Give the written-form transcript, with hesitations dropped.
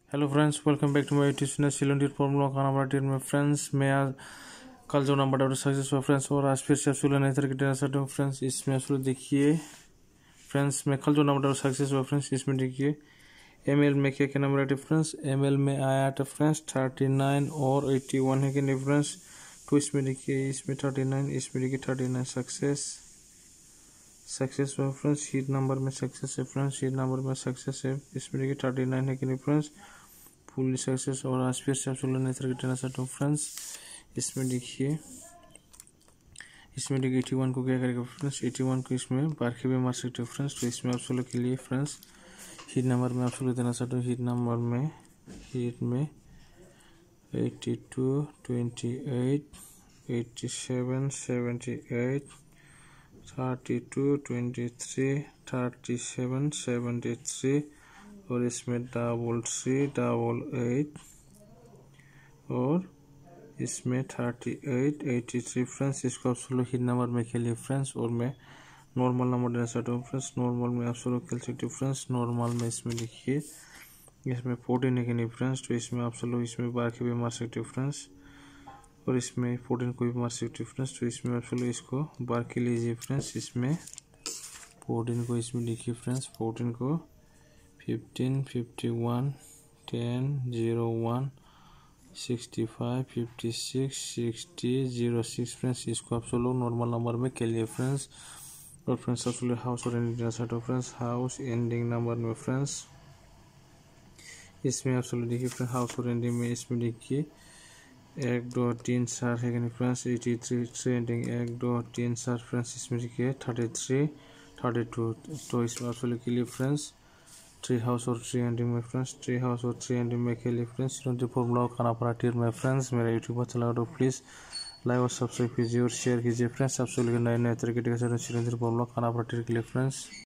Hello friends, welcome back to my YouTube channel cylinder formula खाना बनाती में friends. मैं आज कल जो नंबर डाउट सक्सेस हुआ फ्रेंड्स, और आज फिर से आपसे नई तरह की देना चाहता हूँ फ्रेंड्स। इसमें आपसे देखिए फ्रेंड्स, मैं कल जो नंबर डाउट सक्सेस हुआ फ्रेंड्स, इसमें देखिए एमएल में क्या क्या नंबर आते फ्रेंड्स। एमएल में आया था फ्रेंड्स 39 और 81 है कि नहीं फ्रेंड्स। तो इसमें देखिए, इसमें 39, इसमें देखिए 39 सक्सेस हुआ फ्रेंड्स। हीट नंबर में सक्सेस है फ्रेंड्स, हीट नंबर में सक्सेस है। इसमें देखिए 39 है कि नहीं फ्रेंड्स, फुली सक्सेस। और आज फिर से आपसे नई तरह देना चाहता हूँ फ्रेंड्स। इसमें देखिए 81 को क्या करेगा फ्रेंड्स, 81 को इसमें बार के भी मार सकते हो फ्रेंड्स। तो इसमें आप लोग के लिए फ्रेंड्स हीट नंबर में आप लोग देना चाहता हूँ। हीट नंबर में 82, 28, 87, 78, 32, 23, 37, 73 और इसमें 333, 88 और इसमें 38, 83 फ्रेंड्स। इसको आप लोग हीट नंबर में खेलिए फ्रेंड्स। और मैं नॉर्मल नंबर देना चाहता हूँ फ्रेंड्स। नॉर्मल में आप लोग खेल सकते हो फ्रेंड्स। नॉर्मल में इसमें लिखिए, इसमें 14 है कि नहीं फ्रेंड्स। तो इसमें आप लोग इसमें बार के भी मार सकते हो फ्रेंड्स, और इसमें 14 को भी मार सकते हो फ्रेंड्स। तो इसमें आप लोग इसको बार के लीजिए फ्रेंड्स। इसमें 14 को इसमें लिखिए फ्रेंड्स। 14 को 15, 51, 10, 01, 65, 56, 60, 06 फ्रेंड्स। इसको आप लोग नॉर्मल नंबर में खेलिए फ्रेंड्स। और फ्रेंड्स आप लोग हाउस और ending friends, house ending number में फ्रेंड्स इसमें आप लोग देखिए फ्रेंड्स, हाउस और एंडिंग में इसमें देखिए 1, 2, 3, 4 है कि फ्रेंड्स। 83 ending 1, 2, 3, 4 friends. इसमें देखिए 33, 32। तो इसमें आप लोग के लिए फ्रेंड्स 3 हाउस और 3 एंडिंग में फ्रेंड्स, 3 हाउस और 3 एंडिंग में के लिए फ्रेंड्स फॉर्मूला खाना पराठे में फ्रेंड्स। मेरा यूट्यूब पर चला तो प्लीज़ लाइक और सब्सक्राइब कीजिए और शेयर कीजिए फ्रेंड्स। आप लोग नए नए तरीके से फॉर्मूला खाना पराठे के लिए फ्रेंड्स।